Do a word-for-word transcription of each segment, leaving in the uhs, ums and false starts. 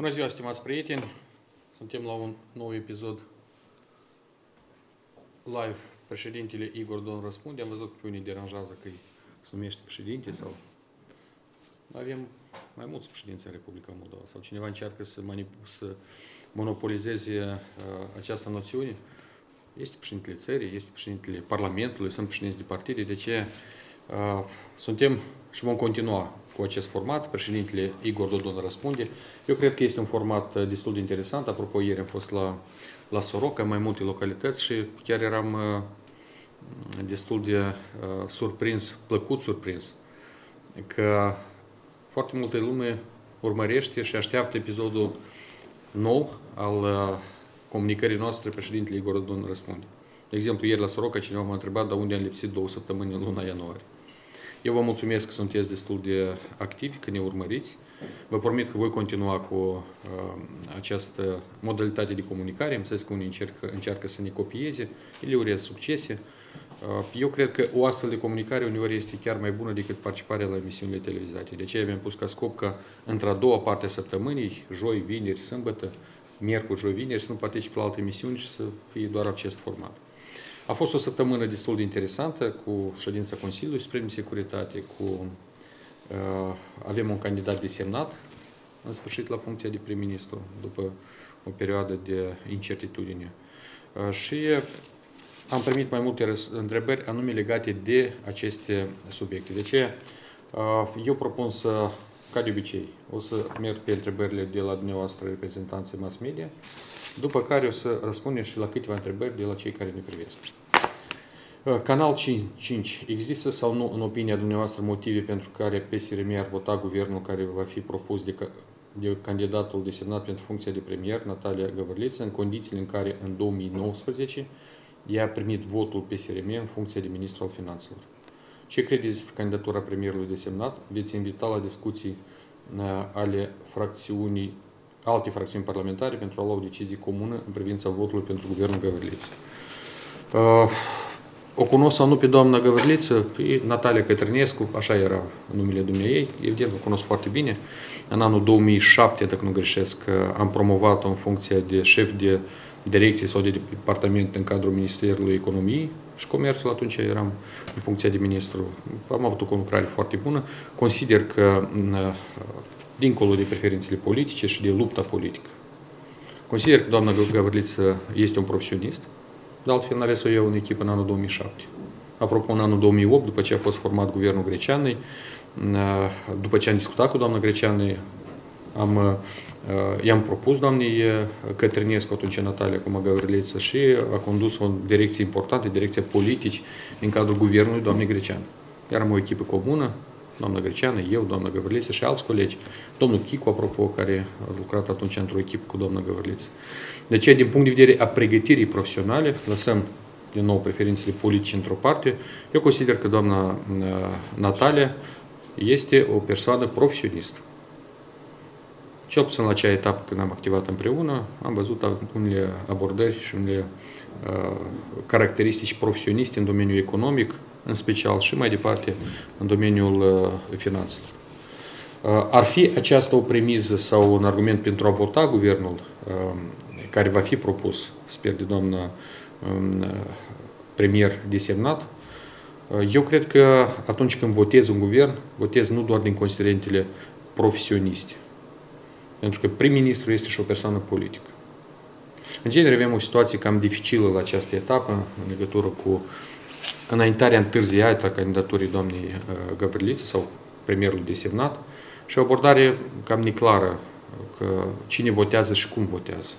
Bună ziua, stimați prieteni! Suntem la un nou episod live. Președintele Igor Don răspunde. Am văzut că pe unii deranjează că se numește președinte sau... Avem mai mulți președinți în Republica Moldova sau cineva încearcă să, să monopolizeze uh, această noțiune. Este președintele țării, este președintele Parlamentului, sunt președinți de partide, de ce uh, suntem și vom continua cu acest format. Președintele Igor Dodon răspunde. Eu cred că este un format destul de interesant. Apropo, ieri am fost la, la Soroca, mai multe localități și chiar eram uh, destul de uh, surprins, plăcut surprins, că foarte multă lume urmărește și așteaptă episodul nou al uh, comunicării noastre. Președintele Igor Dodon răspunde. De exemplu, ieri la Soroca cineva m-a întrebat de unde am lipsit două săptămâni în luna ianuarie. Eu vă mulțumesc că sunteți destul de activi, că ne urmăriți. Vă promit că voi continua cu uh, această modalitate de comunicare. Am înțeles că unii încercă, încearcă să ne copieze, le urez succese. Uh, eu cred că o astfel de comunicare uneori este chiar mai bună decât participarea la emisiunile televizate. De aceea mi-am pus ca scop ca într-a doua parte a săptămânii, joi, vineri, sâmbătă, miercuri, joi, vineri, să nu particip la alte emisiuni și să fie doar acest format. A fost o săptămână destul de interesantă cu ședința Consiliului Suprem de Securitate, cu, uh, avem un candidat desemnat în sfârșit la funcția de prim-ministru după o perioadă de incertitudine. Uh, și am primit mai multe întrebări anume legate de aceste subiecte. De ce uh, eu propun să, ca de obicei, o să merg pe întrebările de la dumneavoastră reprezentanții mass media, după care o să răspundem și la câteva întrebări de la cei care ne privesc. Canal cinci. Există sau nu, în opinia dumneavoastră, motive pentru care P S R M ar vota guvernul care va fi propus de, de candidatul desemnat pentru funcția de premier, Natalia Gavrilitsa, în condițiile în care în două mii nouăsprezece ea a primit votul P S R M în funcție de ministru al finanțelor? Ce credeți despre candidatura premierului desemnat? Veți invita la discuții ale fracțiunii alte fracțiuni parlamentare pentru a lua o decizie comună în privința votului pentru guvernul Gavrilitsa. Uh, o cunosc sau nu pe doamna Gavrilitsa? Pe Natalia Cătrănescu, așa era numele dumneaei, evident o cunosc foarte bine. În anul două mii șapte, dacă nu greșesc, am promovat-o în funcție de șef de direcție sau de departament în cadrul Ministerului Economiei și Comerțul, atunci eram în funcția de ministru. Am avut o conlucrare foarte bună. Consider că dincolo de preferințele politice și de lupta politică. Consider că doamna Gavrilitsa este un profesionist, de altfel n-avea să o iau în echipă în anul două mii șapte. Apropo, în anul două mii opt, după ce a fost format guvernul Greceanei, după ce am discutat cu doamna Greceanei, am, i-am propus doamnei Cătrănescu, atunci Natalia, acum Gavrilitsa, și a condus o direcție importantă, direcția politici, în cadrul guvernului doamnei Greceană. Eram o echipă comună, doamna Greceană, eu, doamna Gavrilitsa și alți colegi. Domnul Chicu, apropo, care a lucrat atunci într-o echipă cu doamna Gavrilitsa. De aceea, din punct de vedere a pregătirii profesionale, lăsăm din nou preferințele politice într-o parte, eu consider că doamna Natalia este o persoană profesionistă. Cel puțin la acea etapă când am activat împreună, am văzut unele abordări și unele uh, caracteristici profesioniste în domeniul economic, în special și mai departe în domeniul uh, finanțelor. Uh, ar fi aceasta o premiză sau un argument pentru a vota guvernul uh, care va fi propus, sper, de doamna uh, premier desemnat? Uh, eu cred că atunci când votez un guvern, votez nu doar din considerentele profesioniste, pentru că prim-ministru este și o persoană politică. În genere avem o situație cam dificilă la această etapă în legătură cu înaintarea întârziată a candidaturii doamnei Gavrilitsa sau premierului desemnat și o abordare cam neclară că cine votează și cum votează.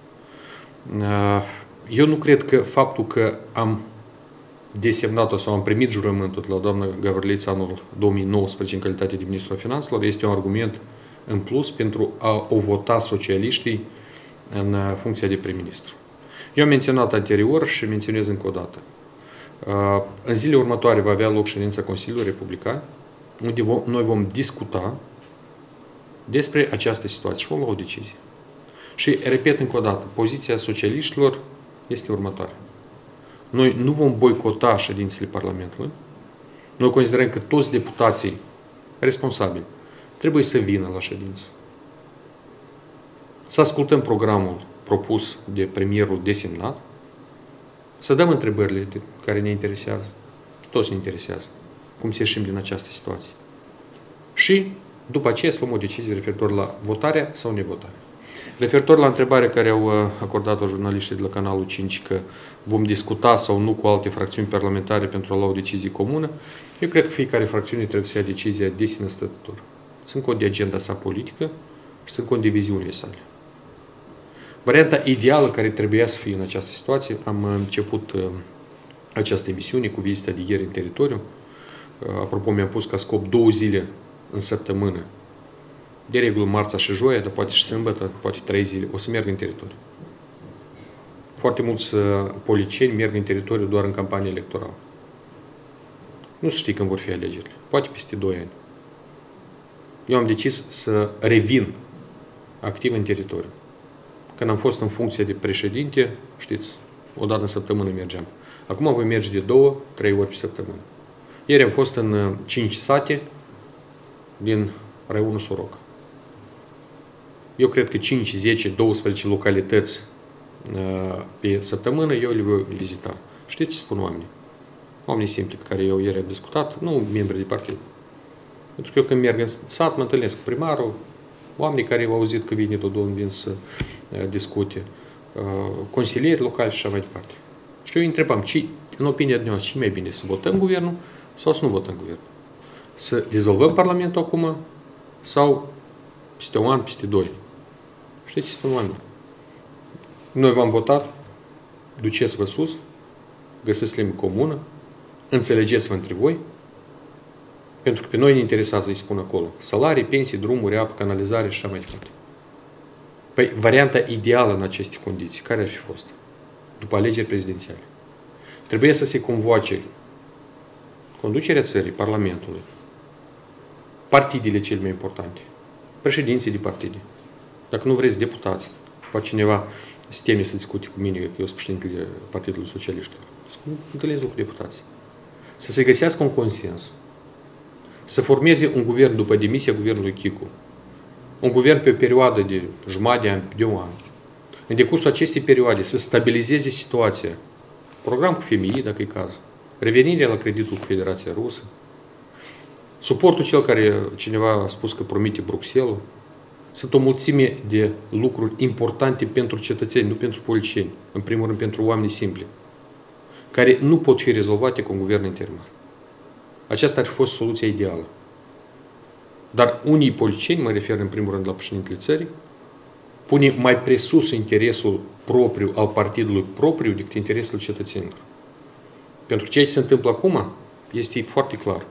Eu nu cred că faptul că am desemnat-o sau am primit jurământul la doamna Gavrilitsa anul două mii nouăsprezece în calitate de ministru al finanțelor este un argument în plus pentru a o vota socialiștii în funcția de prim-ministru. Eu am menționat anterior și menționez încă o dată. În zilele următoare va avea loc ședința Consiliului Republican, unde vom, noi vom discuta despre această situație și vom lua o decizie. Și, repet încă o dată, poziția socialiștilor este următoarea. Noi nu vom boicota ședințele Parlamentului. Noi considerăm că toți deputații responsabili trebuie să vină la ședință. să ascultăm programul propus de premierul desemnat, să dăm întrebările care ne interesează, toți ne interesează, cum să ieșim din această situație. Și după aceea să luăm o decizie referitor la votarea sau nevotarea. Referitor la întrebarea care au acordat-o jurnaliștii de la Canalul cinci, că vom discuta sau nu cu alte fracțiuni parlamentare pentru a lua o decizie comună, eu cred că fiecare fracțiune trebuie să ia decizia de sine stătător. Țin cont de agenda sa politică și țin cont de viziunile sale. Varianta ideală care trebuia să fie în această situație, am început această emisiune cu vizita de ieri în teritoriu. Apropo, mi-am pus ca scop două zile în săptămână. De regulă, marța și joia, dar poate și sâmbătă, poate trei zile, o să merg în teritoriu. Foarte mulți politicieni merg în teritoriu doar în campanie electorală. Nu se știe când vor fi alegerile. Poate peste doi ani. Eu am decis să revin activ în teritoriu. Când am fost în funcție de președinte, știți, o dată în săptămână mergeam. Acum voi merge de două, trei ori pe săptămână. Ieri am fost în cinci sate din raionul Soroca. Eu cred că cinci, zece, douăsprezece localități pe săptămână eu le voi vizita. Știți ce spun oamenii? Oamenii simpli pe care eu ieri am discutat, nu membri de partid. Pentru că eu când merg în sat, mă întâlnesc cu primarul, oamenii care au auzit că vine Dodon, vin să discute, consilieri locali și așa mai departe. Și eu îi întrebam, ce, în opinia dumneavoastră, ce mai bine, să votăm guvernul sau să nu votăm guvernul? Să dizolvăm Parlamentul acum sau peste un an, peste doi? Știți ce spun oamenii? Noi v-am votat, duceți-vă sus, găsiți limba comună, înțelegeți-vă între voi, pentru că pe noi ne interesează, îi spun acolo, salarii, pensii, drumuri, apă, canalizare și așa mai departe. Păi, varianta ideală în aceste condiții, care ar fi fost? După alegeri prezidențiale. Trebuie să se convoace conducerea țării, Parlamentului, partidele cele mai importante, președinții de partide. Dacă nu vreți deputați, poate cineva se teme să discute cu mine, că eu sunt președintele Partidului Socialiștilor. Să întâlnesc cu deputații. Să se găsească un consens. Să formeze un guvern după demisia guvernului Chicu. Un guvern pe o perioadă de jumătate de an, de un an. În decursul acestei perioade să stabilizeze situația. Program cu F M I, dacă e cazul. Revenirea la creditul cu Federația Rusă. Suportul cel care cineva a spus că promite Bruxelles. Sunt o mulțime de lucruri importante pentru cetățeni, nu pentru politicieni. În primul rând pentru oameni simpli. Care nu pot fi rezolvate cu un guvern interimar. Aceasta ar fi fost soluția ideală. Dar unii politicieni, mă refer în primul rând la președintele țării, pune mai presus interesul propriu al partidului propriu decât interesul cetățenilor. Pentru că ceea ce se întâmplă acum este foarte clar.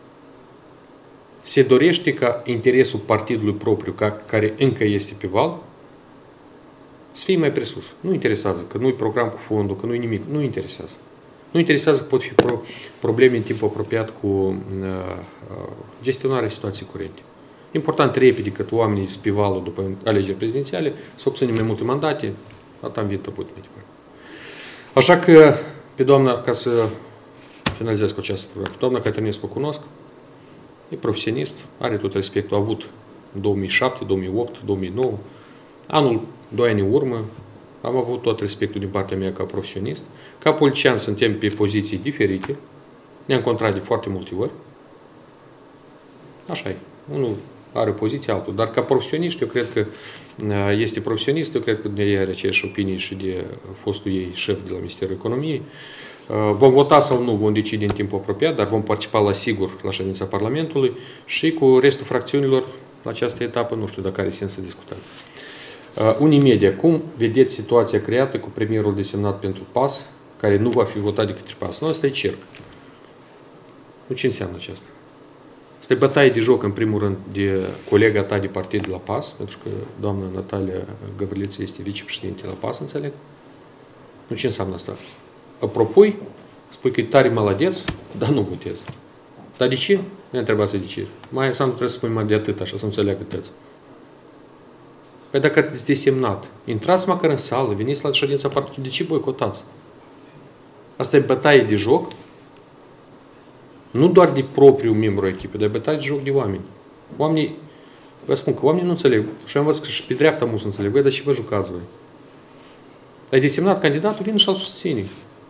Se dorește ca interesul partidului propriu, ca, care încă este pe val, să fie mai presus. Nu interesează că nu-i program cu fondul, că nu-i nimic. Nu interesează. Nu interesează că pot fi pro, probleme în timp apropiat cu uh, gestionarea situației curente. Important repede cât oamenii sunt pe valul după alegeri prezidențiale, să obținem mai multe mandate, atât am vit tăput mai departe. Așa că, pe doamna, ca să finalizez cu această program, doamna Caterinescu o cunosc, e profesionist, are tot respectul avut în două mii șapte, două mii opt, două mii nouă. Anul, doi ani în urmă, am avut tot respectul din partea mea ca profesionist. Ca politician suntem pe poziții diferite. Ne-am încontrat de foarte multe ori. Așa e. Unul are poziție, altul. Dar ca profesionist, eu cred că este profesionist, eu cred că de are aceeași opinie și de fostul ei șef de la Ministerul Economiei. Vom vota sau nu, vom decide în timp apropiat, dar vom participa la sigur la ședința Parlamentului și cu restul fracțiunilor la această etapă, nu știu dacă are sens să discutăm. Uh, Unimedia, cum vedeți situația creată cu premierul desemnat pentru P A S, care nu va fi votat de către P A S? Nu, asta e cerc. Nu, ce înseamnă aceasta? Asta e bătaie de joc, în primul rând, de colega ta de partid la P A S, pentru că doamna Natalia Gavrileță este vicepreședinte la P A S, înțeleg? Nu, ce înseamnă asta? Propui, spui că e tare maladeț, dar nu votez. Dar de ce? Ne întrebați de ce. Mai înseamnă trebuie să spui mai de atât, așa să înțeleagă tăți. Păi dacă ați desemnat, intrați măcar în sală, veniți la ședința partidului, de ce boicotați? Asta e bătaie de joc, nu doar de propriul membru echipei, dar e bătaie de joc de oameni. Oamenii Vă spun că oamenii nu înțeleg. Și am văzut că și pe dreapta mulți înțeleg. Voi, dar și vă jucați voi. Ai desemnat candidatul, vine și-l susține.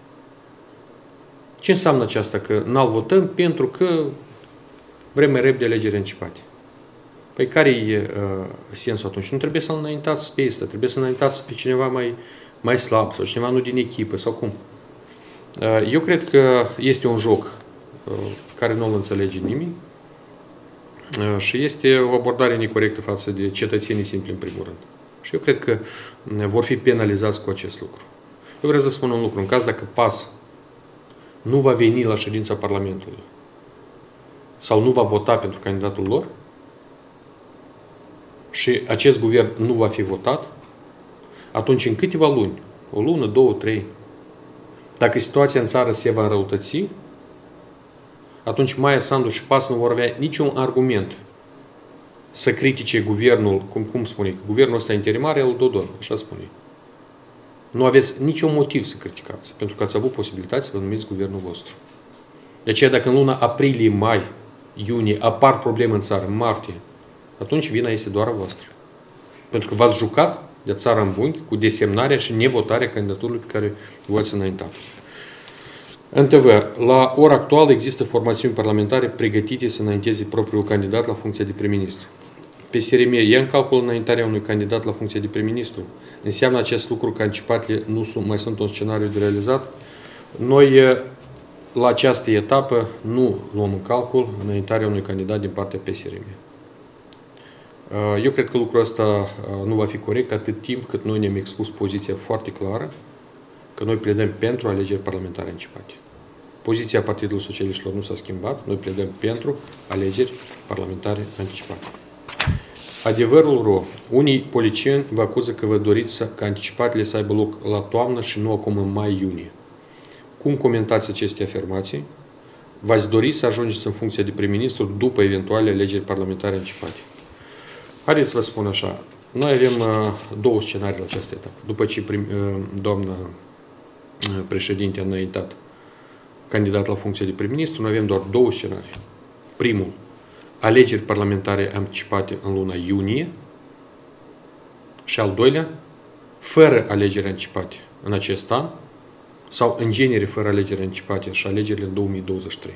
Ce înseamnă aceasta? Că n-al votăm pentru că vrem mai repede alegeri anticipate. Păi care e uh, sensul atunci? Nu trebuie să înaintați pe ăsta, trebuie să înaintați pe cineva mai, mai slab sau cineva nu din echipă sau cum. Uh, eu cred că este un joc uh, care nu îl înțelege nimeni uh, și este o abordare necorectă față de cetățenii simpli în primul rând. Și eu cred că vor fi penalizați cu acest lucru. Eu vreau să spun un lucru. În caz dacă P A S nu va veni la ședința Parlamentului sau nu va vota pentru candidatul lor și acest guvern nu va fi votat, atunci în câteva luni, o lună, două, trei, dacă situația în țară se va înrăutăți, atunci Maia Sandu și P A S nu vor avea niciun argument să critique guvernul, cum, cum spune, că guvernul ăsta interimar e al Dodon, așa spune. Nu aveți niciun motiv să criticați, pentru că ați avut posibilitatea să vă numiți guvernul vostru. De aceea, dacă în luna aprilie, mai, iunie apar probleme în țară, în martie, atunci vina este doar a voastră. Pentru că v-ați jucat de țară în bunghi cu desemnarea și nevotarea candidaturii pe care v-ați înaintat. Într-adevăr, la ora actuală există formațiuni parlamentare pregătite să înainteze propriul candidat la funcția de prim-ministru. P S R M ia în calcul înaintarea unui candidat la funcția de prim-ministru. Înseamnă acest lucru că anticipatele nu sunt, mai sunt un scenariu de realizat. Noi, la această etapă, nu luăm în calcul înaintarea unui candidat din partea P S R M. Eu cred că lucrul ăsta nu va fi corect atât timp cât noi ne-am expus poziția foarte clară că noi pledăm pentru alegeri parlamentare anticipate. Poziția Partidului Socialiștilor nu s-a schimbat, noi pledăm pentru alegeri parlamentare anticipate. Adevărul rău. Unii politicieni vă acuză că vă doriți să, ca anticipatele să aibă loc la toamnă și nu acum în mai-iunie. Cum comentați aceste afirmații? V-ați dori să ajungeți în funcția de prim-ministru după eventuale alegeri parlamentare anticipate? Haideți să vă spun așa. Noi avem uh, două scenarii la această etapă. După ce prim, uh, doamna uh, președinte a înaintat candidat la funcția de prim-ministru, noi avem doar două scenarii. Primul, alegeri parlamentare anticipate în luna iunie și al doilea, fără alegeri anticipate în acest an sau în genere fără alegeri anticipate și alegerile în două mii douăzeci și trei.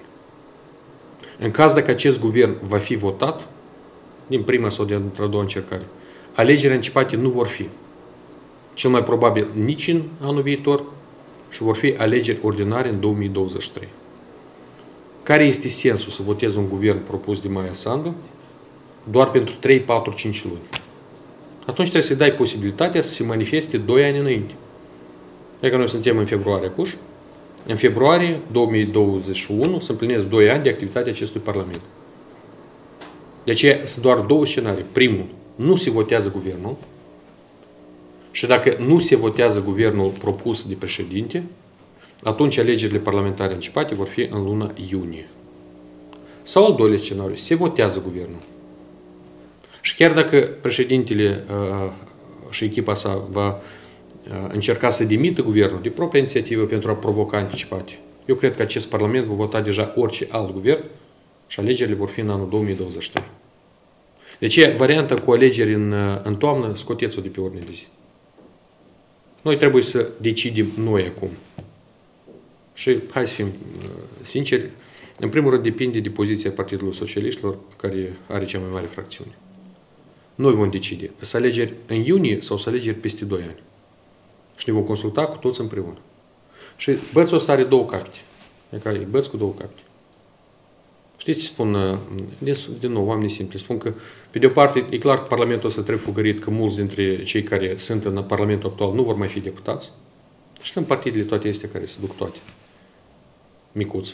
În caz dacă acest guvern va fi votat, din prima sau din a doua încercare, alegeri anticipate nu vor fi. Cel mai probabil nici în anul viitor și vor fi alegeri ordinare în două mii douăzeci și trei. Care este sensul să votezi un guvern propus de Maia Sandu doar pentru trei, patru, cinci luni? Atunci trebuie să-i dai posibilitatea să se manifeste doi ani înainte. Adică noi suntem în februarie acuși. În februarie două mii douăzeci și unu se împlinesc doi ani de activitate acestui Parlament. De aceea sunt doar două scenarii. Primul, nu se votează guvernul și dacă nu se votează guvernul propus de președinte, atunci alegerile parlamentare anticipate vor fi în luna iunie. Sau al doilea scenariu, se votează guvernul. Și chiar dacă președintele uh, și echipa sa va uh, încerca să demită guvernul de propria inițiativă pentru a provoca anticipate, eu cred că acest Parlament va vota deja orice alt guvern și alegerile vor fi în anul două mii douăzeci și trei. Deci, varianta cu alegeri în, în toamnă, scoteți-o de pe ordine de zi. Noi trebuie să decidem noi acum. Și hai să fim sinceri, în primul rând depinde de poziția Partidului Socialiștilor, care are cea mai mare fracțiune. Noi vom decide să alegeri în iunie sau să alegeri peste doi ani. Și ne vom consulta cu toți împreună. Și bățul ăsta are două capete. Adică e băț cu două capete. Știți ce spun, din nou, oamenii simpli, spun că, pe de o parte, e clar că Parlamentul ăsta trebuie fugărit, că mulți dintre cei care sunt în Parlamentul actual nu vor mai fi deputați. Și sunt partidele toate astea care se duc toate. Micuță.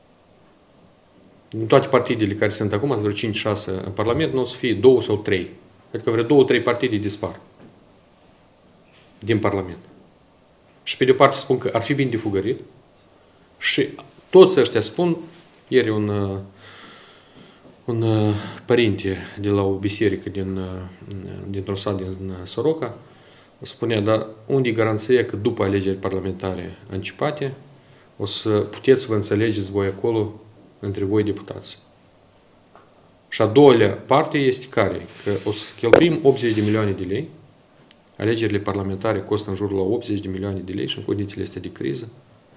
În toate partidele care sunt acum, sunt vreo cinci șase în Parlament, nu o să fie două sau trei. Adică vreo două trei partide dispar din Parlament. Și pe de o parte spun că ar fi bine de fugărit și toți ăștia spun, ieri un, un părinte de la o biserică din, dintr-un sat din Soroca spunea, dar unde e garanția că după alegeri parlamentare anticipate o să puteți să vă înțelegeți voi acolo între voi deputați? Și a doilea parte este care? Că o să cheltuim optzeci de milioane de lei, alegerile parlamentare costă în jurul la optzeci de milioane de lei și în condițiile astea de criză.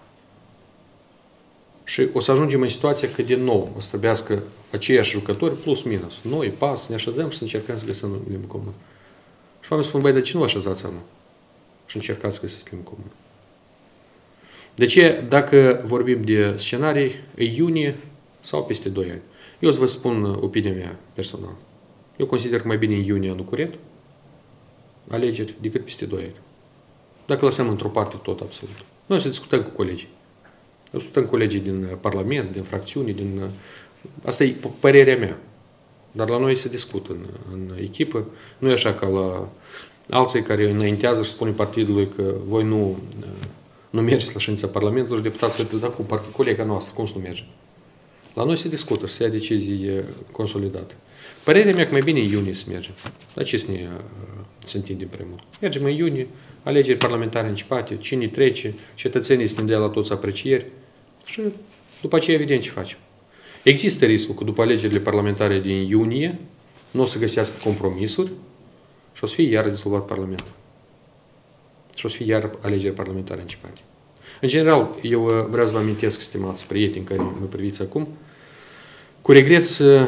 Și o să ajungem în situația că din nou o să trebuiască aceiași jucători plus minus. Noi, pas, ne așezăm și să încercăm să găsim limbă comună. Și oamenii spun, băi, de ce nu așezați anul? Și încercați să găsiți limbă comună. De ce, dacă vorbim de scenarii, e iunie sau peste doi ani? Eu o să vă spun opinia mea personală. Eu consider că mai bine în iunie anul curent, alegeri, decât peste doi ani. Dacă lăsăm într-o parte tot absolut. Noi să discutăm cu colegii. Discutăm cu colegii din Parlament, din fracțiuni, din... Asta e părerea mea. Dar la noi se discută în, în echipă. Nu e așa ca la alții care înaintează și spune partidului că voi nu, nu mergeți la ședința Parlamentului și deputații să da cum, parcă colega noastră, cum să nu merge. La noi se discută și se ia decizii consolidate. Părerea mea că mai bine în iunie să mergem. Dar ce să ne se întindem prea mult? Mergem în iunie, alegeri parlamentare începate, cine trece, cetățenii să ne dea la toți aprecieri și după aceea evident ce facem. Există riscul că după alegerile parlamentare din iunie nu o să găsească compromisuri și o să fie iar dizolvat Parlamentul. Și o să fie iar alegeri parlamentare începate. În general, eu vreau să vă amintesc, stimați prieteni care mă priviți acum, cu regret să,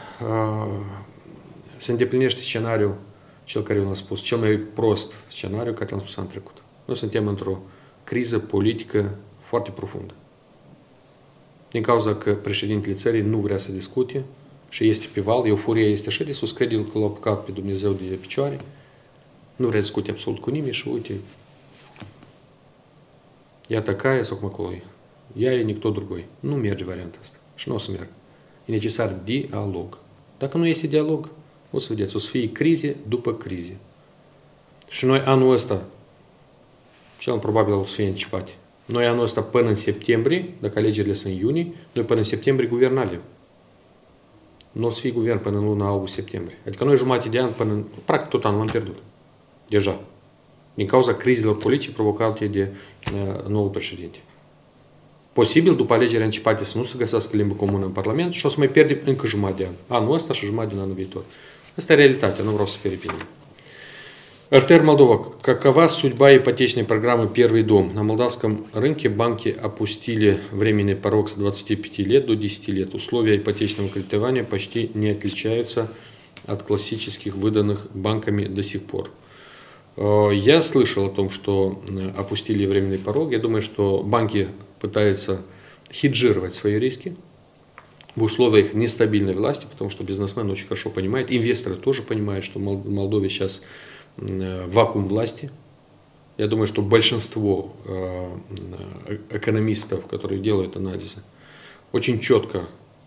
se îndeplinește scenariul, cel care l-am spus, cel mai prost scenariu care l-am spus anul trecut. Noi suntem într-o criză politică foarte profundă. Din cauza că președintele țării nu vrea să discute și este pe val, euforia este așa de sus, crede că l-a apucat pe Dumnezeu de picioare, nu vrea să discute absolut cu nimeni și uite, я такая, sau cum acolo e. Я и никто другой. Nu merge varianta asta. Și nu o să meargă. E necesar dialog. Dacă nu este dialog, o să vedeți, o să fie crize după crize. Și noi anul ăsta, cel probabil o să fie începate. Noi anul ăsta până în septembrie, dacă alegerile sunt în iunie, noi până în septembrie guvern avem. Nu o să fie guvern până în luna august-septembrie. Adică noi jumătate de an până în... Practic tot anul l-am pierdut. Deja. Din cauza crizelor politice provocate de uh, noul președinte. Posibil, după alegerile începate, să nu se găsească limbă comună în Parlament și o să mai pierdem încă jumătate de an. Anul ăsta și jumătate din anul viitor. Asta e realitatea, nu vreau să sperie pe nimeni. РТР Молдова. Какова судьба ипотечной программы «Первый дом»? На молдавском рынке банки опустили временный порог с двадцати пяти лет до десяти лет. Условия ипотечного кредитования почти не отличаются от классических, выданных банками до сих пор. Я слышал о том, что опустили временный порог. Я думаю, что банки пытаются хеджировать свои риски в условиях нестабильной власти, потому что бизнесмен очень хорошо понимает, инвесторы тоже понимают, что в Молдове сейчас вакуум власти. Я думаю, что большинство экономистов, которые делают анализы, очень четко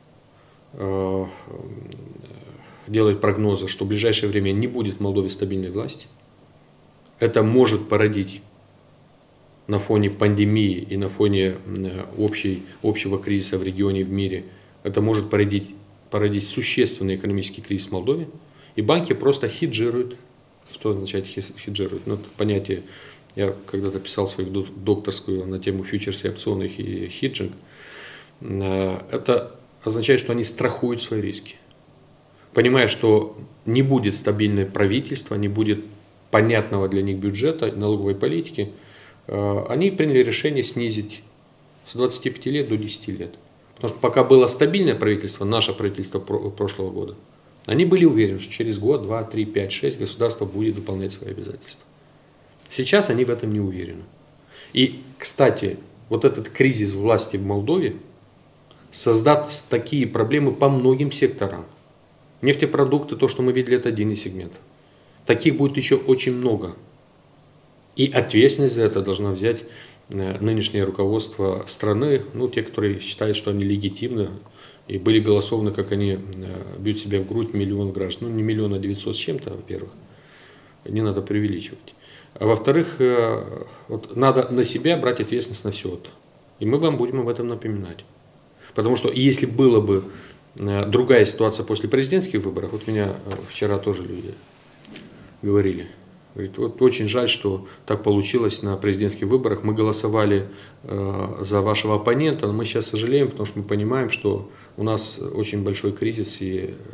делают прогнозы, что в ближайшее время не будет в Молдове стабильной власти. Это может породить на фоне пандемии и на фоне общей, общего кризиса в регионе и в мире, это может породить, породить существенный экономический кризис в Молдове. И банки просто хеджируют. Что означает хеджируют? Ну, это понятие, я когда-то писал свою докторскую на тему фьючерс и опционов и хеджинг. Это означает, что они страхуют свои риски. Понимая, что не будет стабильное правительство, не будет понятного для них бюджета, налоговой политики, они приняли решение снизить с двадцати пяти лет до десяти лет. Потому что пока было стабильное правительство, наше правительство прошлого года, они были уверены, что через год, два, три, пять, шесть государство будет выполнять свои обязательства. Сейчас они в этом не уверены. И, кстати, вот этот кризис власти в Молдове создаст такие проблемы по многим секторам. Нефтепродукты, то, что мы видели, это один из сегментов. Таких будет еще очень много. И ответственность за это должна взять нынешнее руководство страны, ну, те, которые считают, что они легитимны, и были голосованы, как они бьют себя в грудь миллион граждан. Ну, не миллион, а девятьсот с чем-то, во-первых. Не надо преувеличивать. А во-вторых, вот, надо на себя брать ответственность на все это. И мы вам будем об этом напоминать. Потому что если была бы другая ситуация после президентских выборов, вот меня вчера тоже люди говорили, говорит, вот очень жаль, что так получилось на президентских выборах. Мы голосовали э, за вашего оппонента, но мы сейчас сожалеем, потому что мы понимаем, что у нас очень большой кризис, и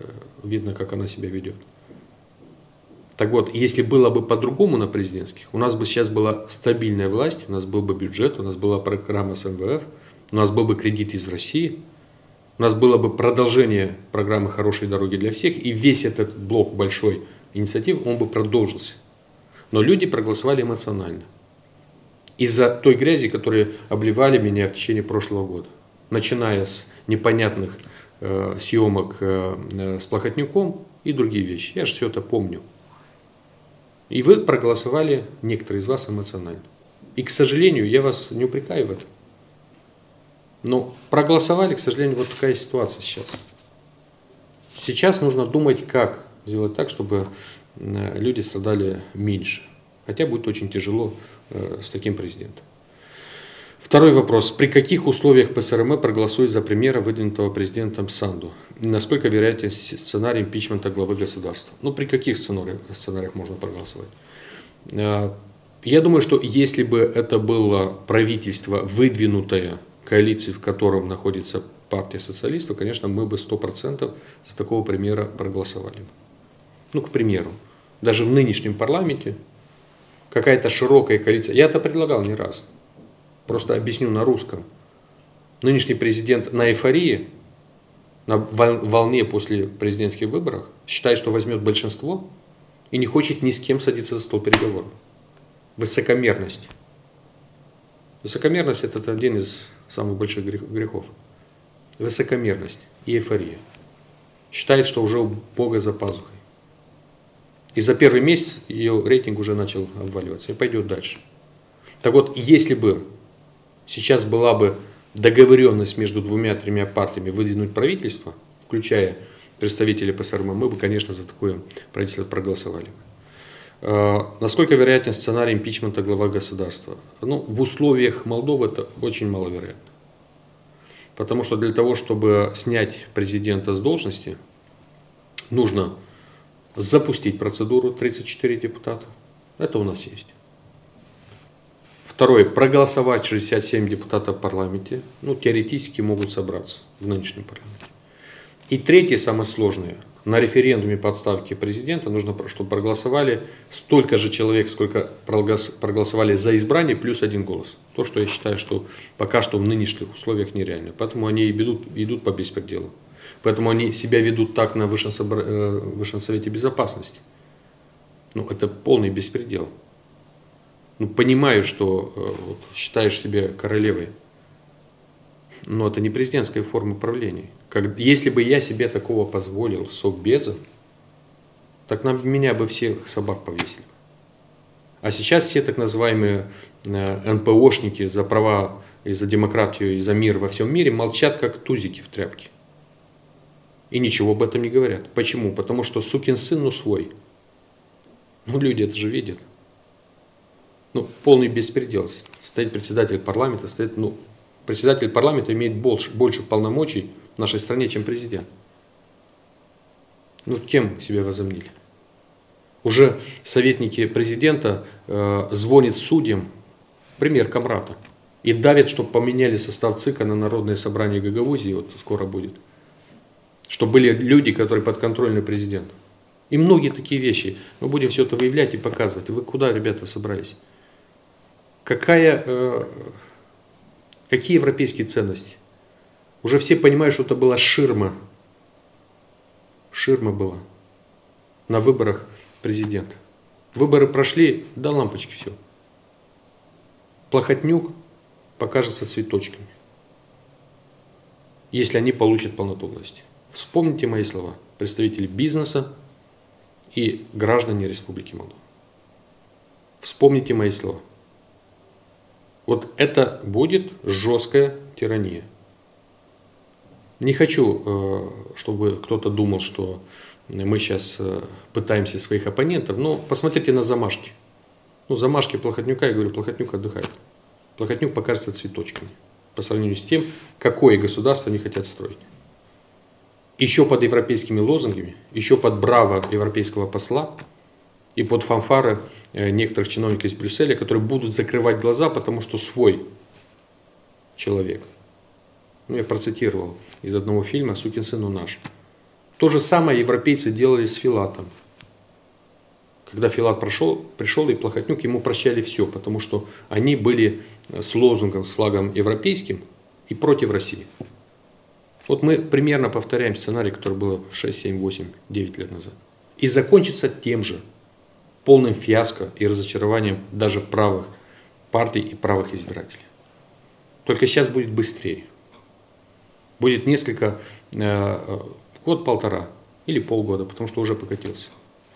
видно, как она себя ведет. Так вот, если было бы по-другому на президентских, у нас бы сейчас была стабильная власть, у нас был бы бюджет, у нас была программа с эм вэ эф, у нас был бы кредит из России, у нас было бы продолжение программы «Хорошие дороги для всех», и весь этот блок большой инициатив, он бы продолжился. Но люди проголосовали эмоционально. Из-за той грязи, которые обливали меня в течение прошлого года. Начиная с непонятных э, съемок э, с Плохотнюком и другие вещи. Я же все это помню. И вы проголосовали, некоторые из вас, эмоционально. И, к сожалению, я вас не упрекаю в этом. Но проголосовали, к сожалению, вот такая ситуация сейчас. Сейчас нужно думать, как сделать так, чтобы люди страдали меньше. Хотя будет очень тяжело э, с таким президентом. Второй вопрос. При каких условиях Пэ Эс Эр Эм проголосует за премьера, выдвинутого президентом Санду? Насколько вероятен сценарий импичмента главы государства? Ну, при каких сценариях, сценариях можно проголосовать? Я думаю, что если бы это было правительство, выдвинутое коалицией, в котором находится партия социалистов, конечно, мы бы сто процентов за такого премьера проголосовали. Ну, к примеру, даже в нынешнем парламенте какая-то широкая коалиция. Я это предлагал не раз. Просто объясню на русском. Нынешний президент на эйфории, на волне после президентских выборов, считает, что возьмет большинство и не хочет ни с кем садиться за стол переговоров. Высокомерность. Высокомерность – это один из самых больших грехов. Высокомерность и эйфория. Считает, что уже у Бога за пазухой. И за первый месяц ее рейтинг уже начал обваливаться и пойдет дальше. Так вот, если бы сейчас была бы договоренность между двумя-тремя партиями выдвинуть правительство, включая представителей Пэ Эс Эр Эм, мы бы, конечно, за такое правительство проголосовали. Насколько вероятен сценарий импичмента главы государства? Ну, в условиях Молдовы это очень маловероятно. Потому что для того, чтобы снять президента с должности, нужно запустить процедуру тридцать четыре депутата. Это у нас есть. Второе. Проголосовать шестьдесят семь депутатов в парламенте. Ну, теоретически могут собраться в нынешнем парламенте. И третье, самое сложное. На референдуме по отставке президента нужно, чтобы проголосовали столько же человек, сколько проголосовали за избрание, плюс один голос. То, что я считаю, что пока что в нынешних условиях нереально. Поэтому они идут, идут по беспределу. Поэтому они себя ведут так на Высшем, собра... Высшем Совете Безопасности. Ну, это полный беспредел. Ну, понимаю, что вот, считаешь себя королевой, но это не президентская форма правления. Как, если бы я себе такого позволил, совбезов, так на меня бы всех собак повесили. А сейчас все так называемые эн пэ ошники за права и за демократию, и за мир во всем мире молчат, как тузики в тряпке. И ничего об этом не говорят. Почему? Потому что сукин сын, ну свой. Ну люди это же видят. Ну, полный беспредел. Стоит председатель парламента, стоит, ну, председатель парламента имеет больше, больше полномочий в нашей стране, чем президент. Ну, кем себя возомнили? Уже советники президента э, звонят судьям, пример Камрата, и давят, чтобы поменяли состав ЦИКа на Народное собрание Гагаузии, вот скоро будет. Чтобы были люди, которые подконтрольны президенту. И многие такие вещи. Мы будем все это выявлять и показывать. И вы куда, ребята, собрались? Какая, э, какие европейские ценности? Уже все понимают, что это была ширма. Ширма была на выборах президента. Выборы прошли, до лампочки все. Плохотнюк покажется цветочками, если они получат полноту власти. Вспомните мои слова, представители бизнеса и граждане Республики Молдова. Вспомните мои слова. Вот это будет жесткая тирания. Не хочу, чтобы кто-то думал, что мы сейчас пытаемся своих оппонентов, но посмотрите на замашки. Ну, замашки Плохотнюка, я говорю, Плохотнюк отдыхает. Плохотнюк покажется цветочками по сравнению с тем, какое государство они хотят строить. Еще под европейскими лозунгами, еще под браво европейского посла и под фанфары некоторых чиновников из Брюсселя, которые будут закрывать глаза, потому что свой человек. Ну, я процитировал из одного фильма «Сукин сын, ну наш». То же самое европейцы делали с Филатом. Когда Филат прошел, пришел, и Плохотнюк, ему прощали все, потому что они были с лозунгом, с флагом европейским и против России. Вот мы примерно повторяем сценарий, который был шесть, семь, восемь, девять лет назад. И закончится тем же, полным фиаско и разочарованием даже правых партий и правых избирателей. Только сейчас будет быстрее. Будет несколько, э, год-полтора или полгода, потому что уже покатился.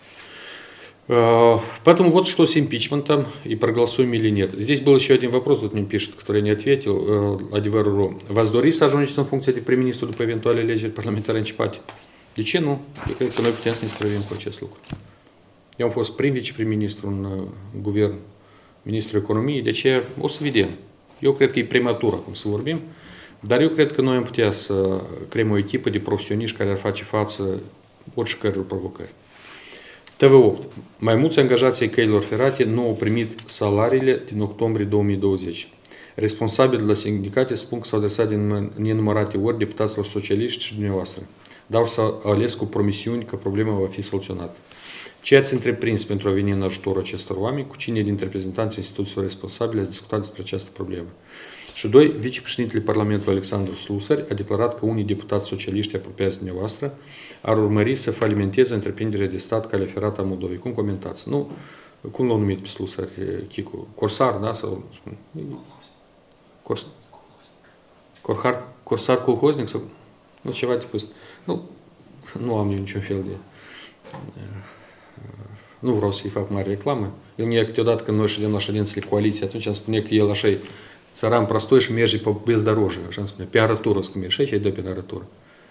Э, поэтому вот что с импичментом и проголосуем или нет. Здесь был еще один вопрос, вот мне пишет, который я не ответил. Адиверу. Вас дори сажоничеством функции прем'єр-міністра по евентуальной лежит парламентарной чпати? De ce nu? Cred că noi putem să ne spravim cu acest lucru. Eu am fost prim viceprim-ministru în guvern, ministrul economiei, de aceea o să vedem. Eu cred că e prematur acum să vorbim, dar eu cred că noi am putea să creăm o echipă de profesioniști care ar face față oricăror provocări. T V opt. Mai mulți angajații ai căilor ferate nu au primit salariile din octombrie două mii douăzeci. Responsabili de la sindicate spun că s-au adresat din nenumărate ori deputaților socialiști și dumneavoastră, dar s-au ales cu promisiuni că problema va fi soluționată. Ce ați întreprins pentru a veni în ajutorul acestor oameni? Cu cine dintre reprezentanții instituțiilor responsabile ați discutat despre această problemă? Și doi, vicepreședintele Parlamentului Alexandru Slusari a declarat că unii deputați socialiști apropiați de dumneavoastră ar urmări să falimenteze întreprinderea de stat Calea Ferată a Moldovei. Cum comentați? Nu, cum l-au numit pe Slusari, Chicu? Corsar, da? Sau, Cors, corhar, corsar colhoznic? Sau, nu, ceva tipul ăsta. Nu, nu am niciun fel de... Nu vreau să-i fac mare reclamă. El ne-a câteodată când noi ședem la ședințele coaliției, atunci îmi spune că el așa e țăran prostoi și merge pe bezdorojă, așa îmi spune, pe arătură o să mergi și aici îi dă pe arătură.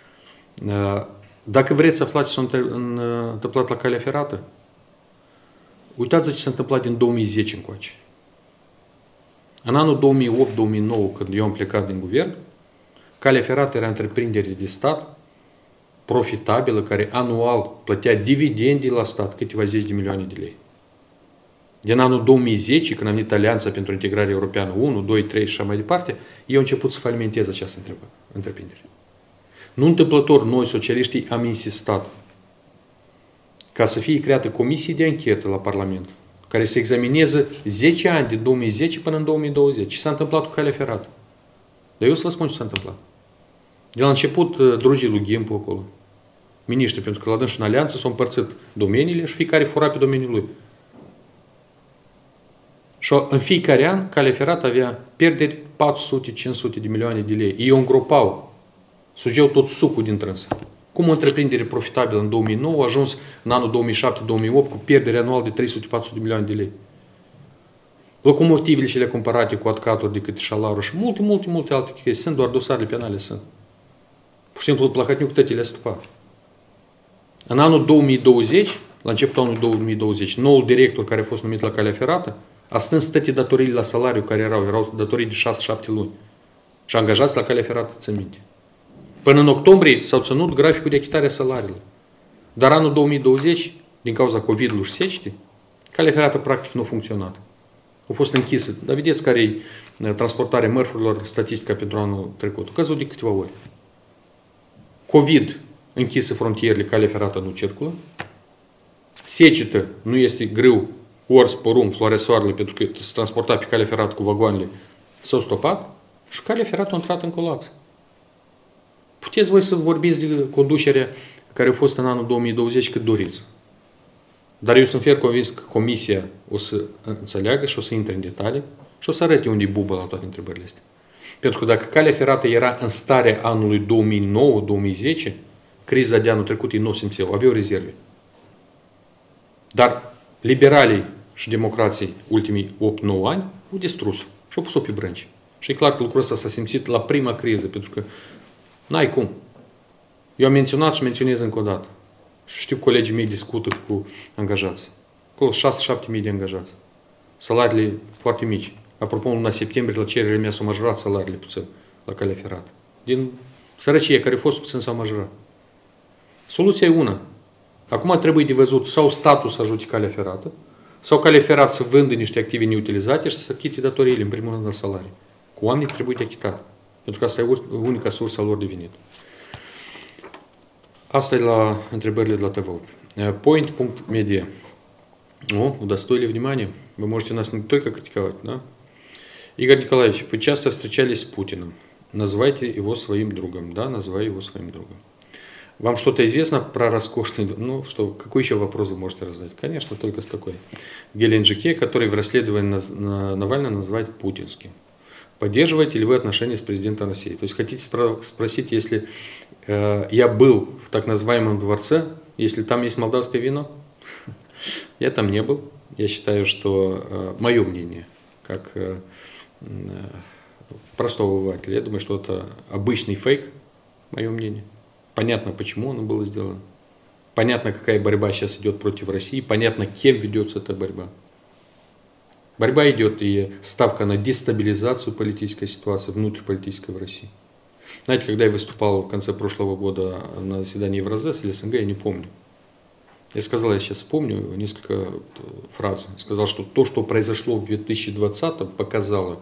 Dacă vreți să aflați ce s-a întâmplat la Calea Ferată, uitați ce s-a întâmplat din două mii zece încoace. În anul două mii opt două mii nouă, când eu am plecat din guvern, Calea Ferată era întreprindere de stat profitabilă, care anual plătea dividende la stat, câteva zeci de milioane de lei. Din anul două mii zece, când am venit Alianța pentru Integrare Europeană unu, doi, trei și așa mai departe, eu am început să falimentez această întreprindere. Nu întâmplător, noi, socialiștii, am insistat ca să fie creată comisie de anchetă la Parlament, care să examineze zece ani, din două mii zece până în două mii douăzeci. Ce s-a întâmplat cu Calea Ferată? Dar eu să vă spun ce s-a întâmplat. De la început, drugii lui Ghimpu acolo, miniștri, pentru că la dâns și în alianță s-au împărțit domeniile și fiecare fura pe domeniul lui. Și în fiecare an, Calea Ferată avea pierderi patru sute cinci sute de milioane de lei. Ei o îngropau, sugeau tot sucul din trânsă. Cum o întreprindere profitabilă în două mii nouă a ajuns în anul două mii șapte două mii opt cu pierdere anual de trei sute patru sute de milioane de lei. Locomotivele cele cumpărate cu atcaturi de câte șalarul și multe, multe, multe alte chestii. Sunt doar dosarele penale, sunt. Pur și simplu, Plahotniuc tătii le-a stăpat. În anul două mii douăzeci, la începutul anului două mii douăzeci, noul director care a fost numit la Calea Ferată a stâns toate datoriile la salariu care erau, erau datorii de șase șapte luni. Și angajați la Calea Ferată, țin minte. Până în octombrie s-au ținut graficul de achitare a salariilor. Dar anul două mii douăzeci, din cauza COVID-ului și secetii, Calea Ferată practic nu a funcționat. A fost închisă. Dar vedeți care e transportarea mărfurilor, statistica pentru anul trecut. A căzut de câteva ori. COVID, închisă frontierele, Calea Ferată nu circulă. Secetă, nu este grâu, ors, porumb, floresoarele, pentru că se transporta pe Calea Ferată cu vagoanele, s-au stopat și Calea Ferată a intrat în colaps. Puteți voi să vorbiți de conducerea care a fost în anul două mii douăzeci cât doriți. Dar eu sunt fer convins că Comisia o să înțeleagă și o să intre în detalii și o să arate unde e bubă la toate întrebările astea. Pentru că dacă Calea Ferată era în starea anului două mii nouă două mii zece, criza de anul trecut ei nu o simțeau, aveau rezerve. Dar liberalii și democrații ultimii opt nouă ani au distrus și au pus-o pe brânci. Și e clar că lucrul ăsta s-a simțit la prima criză, pentru că n-ai cum. Eu am menționat și menționez încă o dată. Și știu că colegii mei discută cu angajați. Acolo șase șapte mii de angajați. Salariile foarte mici. Apropo, în luna septembrie, la cererea mea s-au majorat salariile puțin la Calea Ferată. Din sărăcie care a fost puțin s-au majorat. Soluția e una. Acum trebuie de văzut sau statul să ajute Calea Ferată, sau Calea Ferată să vândă niște active neutilizate și să achite datoriile, în primul rând, la salarii. Cu oamenii trebuie de achitat. Pentru că asta e unica sursă a lor de venit. Asta e la întrebările de la тэ вэ. point punct media. О, удостоили внимания. Вы можете нас не только критиковать, да? Игорь Николаевич, вы часто встречались с Путиным. Называйте его своим другом. Да, называю его своим другом. Вам что-то известно про роскошный... Ну, что, какой еще вопрос вы можете задать? Конечно, только с такой. Геленджике, который в расследовании на, на Навального называет путинским. Поддерживаете ли вы отношения с президентом России? То есть хотите спро- спросить, если э, я был в так называемом дворце, если там есть молдавское вино? Я там не был. Я считаю, что э, мое мнение, как э, э, простого обывателя, я думаю, что это обычный фейк, мое мнение. Понятно, почему оно было сделано. Понятно, какая борьба сейчас идет против России. Понятно, кем ведется эта борьба. Борьба идет и ставка на дестабилизацию политической ситуации, внутриполитической в России. Знаете, когда я выступал в конце прошлого года на заседании Евразес или СНГ, я не помню. Я сказал, я сейчас помню несколько фраз. Сказал, что то, что произошло в две тысячи двадцатом, показало,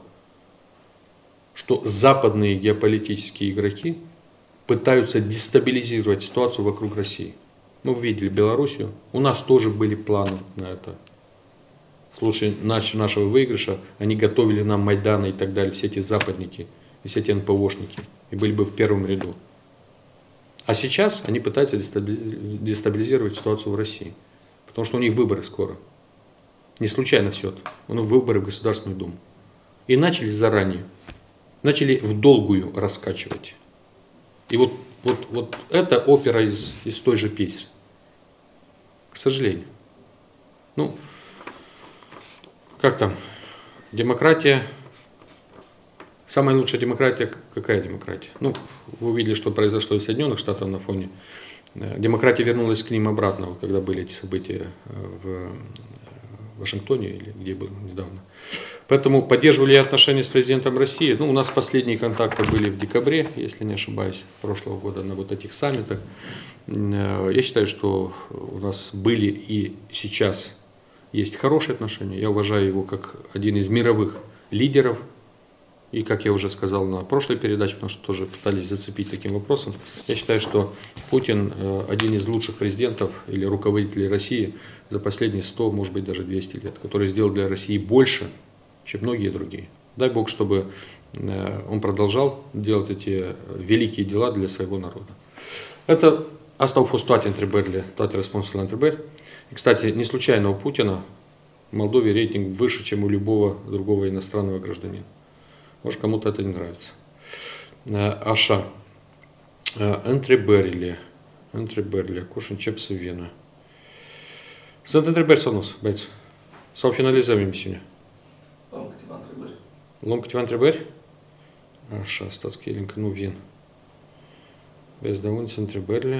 что западные геополитические игроки пытаются дестабилизировать ситуацию вокруг России. Мы видели Белоруссию, у нас тоже были планы на это. В случае нашего выигрыша они готовили нам Майданы и так далее, все эти западники и все эти эн пэ ошники, и были бы в первом ряду. А сейчас они пытаются дестабилизировать ситуацию в России, потому что у них выборы скоро. Не случайно все это. У них выборы в Государственную Думу. И начали заранее, начали в долгую раскачивать. И вот, вот, вот это опера из, из той же песни. К сожалению. Ну, как там? Демократия. Самая лучшая демократия, какая демократия? Ну, вы увидели, что произошло в Соединенных Штатах на фоне. Демократия вернулась к ним обратно, когда были эти события в Вашингтоне, или где было недавно. Поэтому поддерживали отношения с президентом России. Ну, у нас последние контакты были в декабре, если не ошибаюсь, прошлого года на вот этих саммитах. Я считаю, что у нас были и сейчас есть хорошие отношения. Я уважаю его как один из мировых лидеров. И, как я уже сказал на прошлой передаче, потому что тоже пытались зацепить таким вопросом, я считаю, что Путин один из лучших президентов или руководителей России за последние сто, может быть, даже двести лет, который сделал для России больше, чем многие другие. Дай Бог, чтобы он продолжал делать эти великие дела для своего народа. Это asta au fost toate întrebările, toate răspunsurile la întrebări. И, кстати, не случайно у Путина в Молдове рейтинг выше, чем у любого другого иностранного гражданина. Может, kому-то это не нравится. Așa. Întrebările. Întrebările. Cu și încep să vină. Sunt întrebări sau nu, băieți? Sau finalizăm emisiunea? Luăm câteva întrebări. Luăm câteva întrebări? Așa, stați că ele încă nu vin. Vezi de unde sunt întrebările?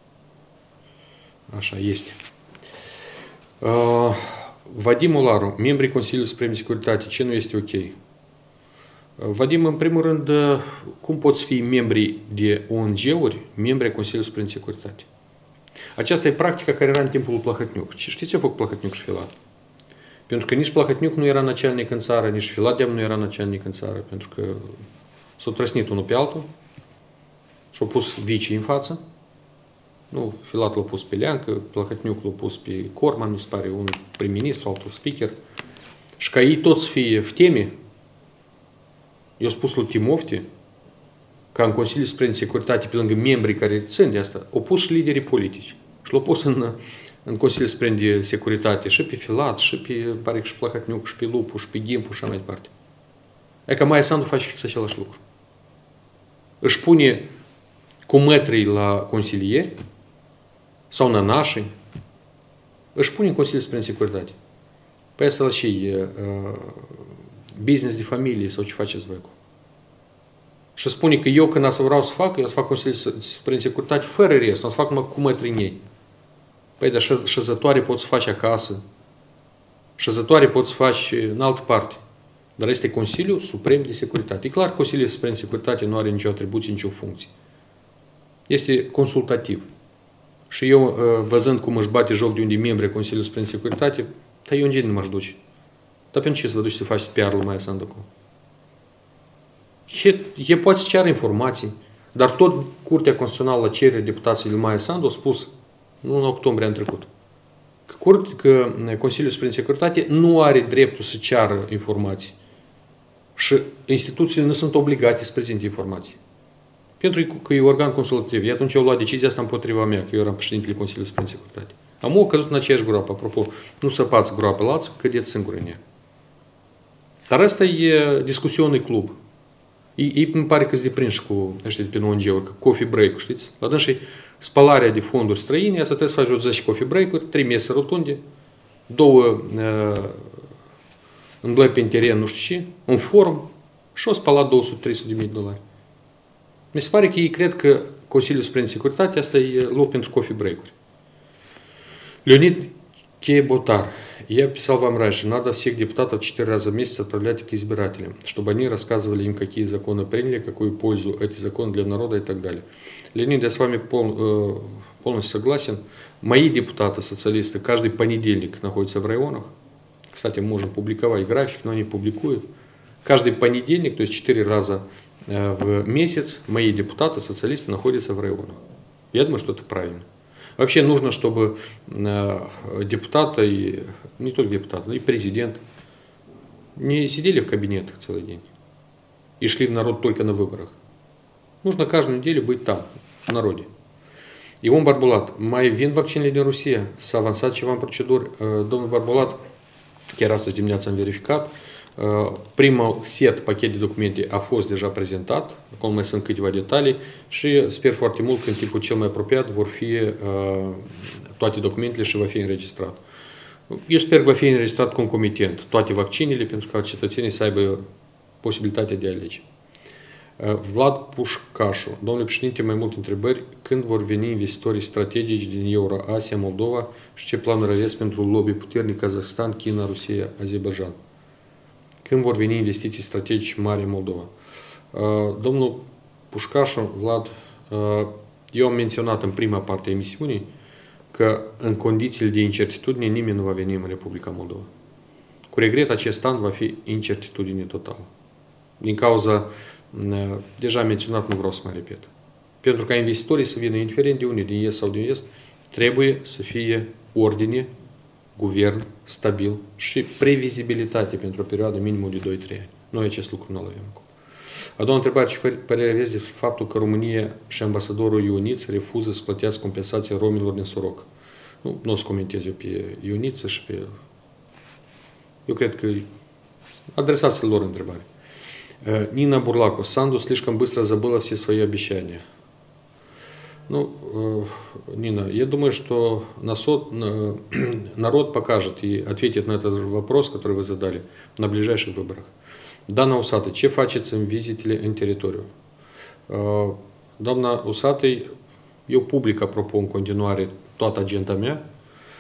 Așa, este. Uh, Vadim Olaru, membrii Consiliului Suprem de Securitate, ce nu este ok? Vadim, în primul rând, cum poți fi membri de O N G-uri, membri ai Consiliului Suprem de Securitate? Aceasta e practica care era în timpul lui Plahotniuc. Și știți ce a făcut Plahotniuc și Filat? Pentru că nici Plahotniuc nu era начальник în țară, nici Filat nu era начальник în țară, pentru că s-au trăsnit unul pe altul și-au pus vicii în față. Nu, Filat l-a pus pe Leancă, Plahotniuc l-a pus pe Corman, mi se pare, unul prim-ministru, altul speaker. Și ca ei toți fie в теме, eu spus lui Timofti, ca în Consiliul Suprem de Securitate, pe lângă membrii care țin de asta, au pus și liderii politici. Și l-au pus în, în Consiliul Suprem de Securitate și pe Filat, și pe, pare că și Plahotniuc, și pe Lupu, și pe Gimpu, și așa mai departe. E că Maia Sandu face fix același lucru. Își pune cu metrii la consilieri, sau na nașii, își pune în Consiliul Suprem de Securitate. Păi asta la ce e business de familie sau ce faceți voi acolo. Și spune că eu când să vreau să fac, eu să fac Consiliul Suprem de Securitate fără rest, o să fac numai cu metrii în ei. Păi, dar șezătoare poți să faci acasă, șezătoare poți să faci în altă parte. Dar este Consiliul Suprem de Securitate. E clar că Consiliul Suprem de Securitate nu are nicio atribuție, nicio funcție. Este consultativ. Și eu, văzând cum își bate joc de unde e membri Consiliului Suprem de Securitate, dar eu în gen nu m-aș duce. Dar pentru ce să vă duci să faci P R lui Maia Sandu acolo? E, e poate să ceară informații, Dar tot Curtea Constituțională la cererea deputației Ilmaia Sandu a spus, nu în octombrie anul trecut, că, Curt, că Consiliul Suprem de Securitate nu are dreptul să ceară informații și instituțiile nu sunt obligate să prezinte informații. Pentru că e organ consultativ. Și atunci au luat decizia asta împotriva mea, că eu eram președintele Consiliului Suprem de Securitate. Am o căzut în aceeași groapă. Apropo, nu săpați groapă la alții, cădeți singuri în ea. Dar asta e discuțiunii club. Ei îmi pare că sunt deprinși cu ăștia de pe O N G-uri, că coffee break-ul, știți? La dânsii spălarea de fonduri străine, asta trebuie să faci o zece coffee break-uri, trei mese rotunde, două uh, îmblări pe teren, nu știu ce, un forum și o spălat două sute trei sute de mii de dolari. Mi se pare că ei cred că Consiliul Suprem de Securitate asta e loc pentru coffee break-uri. Leonid Chebotar. Я писал вам раньше, надо всех депутатов четыре раза в месяц отправлять к избирателям, чтобы они рассказывали им, какие законы приняли, какую пользу эти законы для народа и так далее. Леонид, я с вами пол, полностью согласен. Мои депутаты, социалисты, каждый понедельник находятся в районах. Кстати, мы можем публиковать график, но они публикуют. Каждый понедельник, то есть четыре раза в месяц, мои депутаты, социалисты находятся в районах. Я думаю, что это правильно. Вообще нужно, чтобы депутаты, и, не только депутаты, но и президент не сидели в кабинетах целый день и шли в народ только на выборах. Нужно каждую неделю быть там, в народе. Ion Barbulat, mai vin vaccinele din Rusia? S-a avansat ceva în proceduri? Domnul Barbulat, chiar astăzi dimineața am verificat, primul set, pachet de documente a fost deja prezentat, acum mai sunt câteva detalii și sper foarte mult că în timpul cel mai apropiat vor fi toate documentele și va fi înregistrat. Eu sper că va fi înregistrat concomitent toate vaccinele pentru ca cetățenii să aibă posibilitatea de a alege. Vlad Pușcașu, domnule președinte, mai multe întrebări. Când vor veni investitorii strategici din Eurasia, Moldova și ce planuri aveți pentru lobby puternic Kazakhstan, China, Rusia, Azerbaijan? Când vor veni investiții strategice mari în Moldova? Domnul Pușcașu, Vlad, eu am menționat în prima parte a emisiunii că în condițiile de incertitudine nimeni nu va veni în Republica Moldova. Cu regret, acest an va fi incertitudine totală. Din cauza, deja am menționat, nu vreau să mai repet. Pentru ca investitorii să vină, indiferent de unde, din est sau din est, trebuie să fie ordine, guvern stabil și previzibilitate pentru o perioadă minimă de doi-trei ani. Noi acest lucru nu-l avem acum. A doua întrebare, ce părere aveți de faptul că România și ambasadorul Ioniță refuză să plătească compensația romilor din Soroc? Nu, nu o să comentez eu pe Ioniță și pe... Eu cred că adresați lor întrebare. Nina Burlaco. Sandu слишком быстро забыла все свои обещания. Ну, Нина, я думаю, что народ покажет и ответит на этот вопрос, который вы задали, на ближайших выборах. Dana Usatăi, ce faceți în vizitele în teritoriu? Doamna Usatăi, eu public, apropo, în continuare toată agenda mea.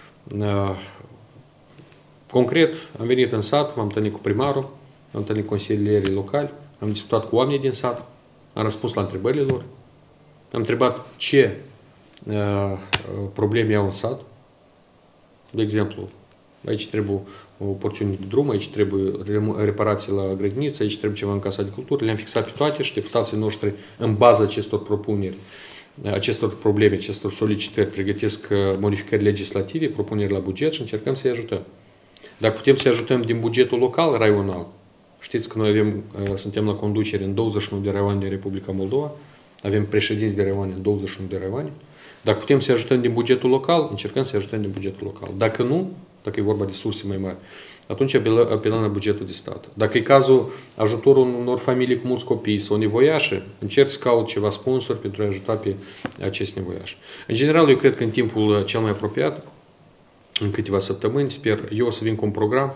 Concret, am venit în sat, m-am întâlnit cu primarul, am întâlnit cu consilierii locali, am discutat cu oamenii din sat, am răspuns la întrebările lor, am întrebat ce uh, probleme au în sat. De exemplu, aici trebuie o porțiune de drum, aici trebuie reparații la grădiniță, aici trebuie ceva în Casa de Cultură. Le-am fixat pe toate și deputații noștri, în baza acestor propuneri, acestor probleme, acestor solicitări, pregătesc modificări legislative, propuneri la buget și încercăm să-i ajutăm. Dacă putem să-i ajutăm din bugetul local, raional, știți că noi avem, suntem la conducere în douăzeci și unu de raioane din Republica Moldova, avem președinți de raioane în douăzeci și unu de raioane. Dacă putem să-i ajutăm din bugetul local, încercăm să-i ajutăm din bugetul local. Dacă nu, dacă e vorba de surse mai mari, atunci apelăm la bugetul de stat. Dacă e cazul ajutorul unor familii cu mulți copii sau nevoiași, încerc să caut ceva sponsori pentru a ajuta pe acești nevoiași. În general, eu cred că în timpul cel mai apropiat, în câteva săptămâni, sper, eu o să vin cu un program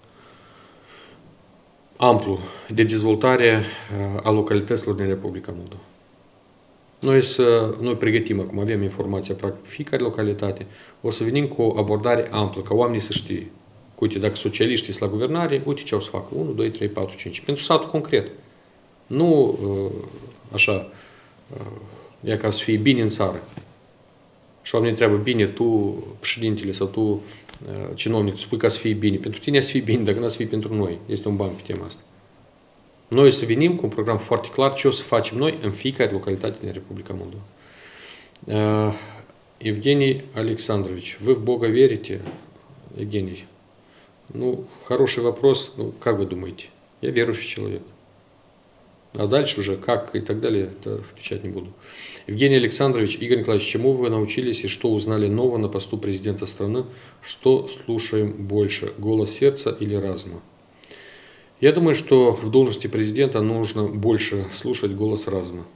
amplu de dezvoltare a localităților din Republica Moldova. Noi, să, noi pregătim acum, avem informația practic fiecare localitate, o să venim cu o abordare amplă, ca oamenii să știe. Uite, dacă socialiștii sunt la guvernare, uite ce o să facă, unu, doi, trei, patru, cinci. Pentru satul concret. Nu așa, e ca să fie bine în țară. Și oamenii întreabă, bine, tu, președintele sau tu, cinovnic, spui ca să fie bine. Pentru tine să fie bine, dacă nu să fie pentru noi. Este un ban pe tema asta. Noi să venim cu un program foarte clar ce o să facem noi în fiecare localitate din Republica Moldova. Uh, Евгений Александрович, вы в Бога верите? Евгений, ну, хороший вопрос, ну, как вы думаете? Я верующий человек. А дальше уже как и так далее, это отвечать не буду. Евгений Александрович, Игорь Николаевич, чему вы научились и что узнали нового на посту президента страны? Что слушаем больше, голос сердца или разума? Я думаю, что в должности президента нужно больше слушать голос разума.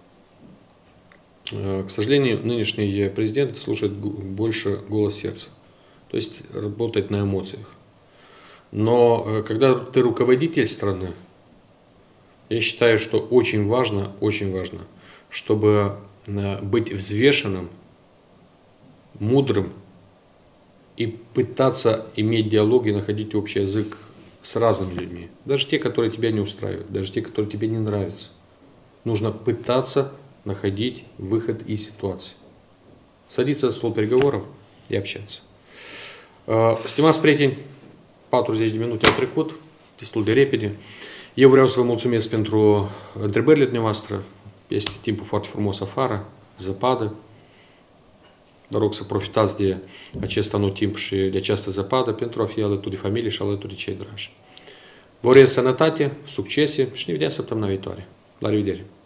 К сожалению, нынешний президент слушает больше голос сердца, то есть работает на эмоциях. Но когда ты руководитель страны, я считаю, что очень важно, очень важно, чтобы быть взвешенным, мудрым и пытаться иметь диалог и находить общий язык с разными людьми. Даже те, которые тебя не устраивают, даже те, которые тебе не nравятся. Нужно pătața находить выход из ситуации. Садиться за stol переговоров и общаться. Stimați prieteni, patruzeci de minute au trecut, destul de repede. Eu vreau să vă mulțumesc pentru întrebările dumneavoastră. Este timpul foarte frumos afară, zăpadă. Vă rog să profitați de acest anotimp și de această zăpadă pentru a fi alături de familie și alături de cei dragi. Vă urez sănătate, succese și ne vedem săptămâna viitoare. La revedere!